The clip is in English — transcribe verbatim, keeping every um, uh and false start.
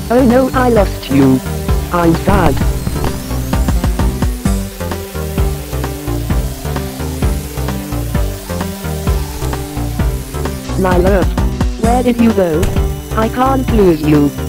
Oh no, I lost you. I'm sad. My love. Where did you go? I can't lose you.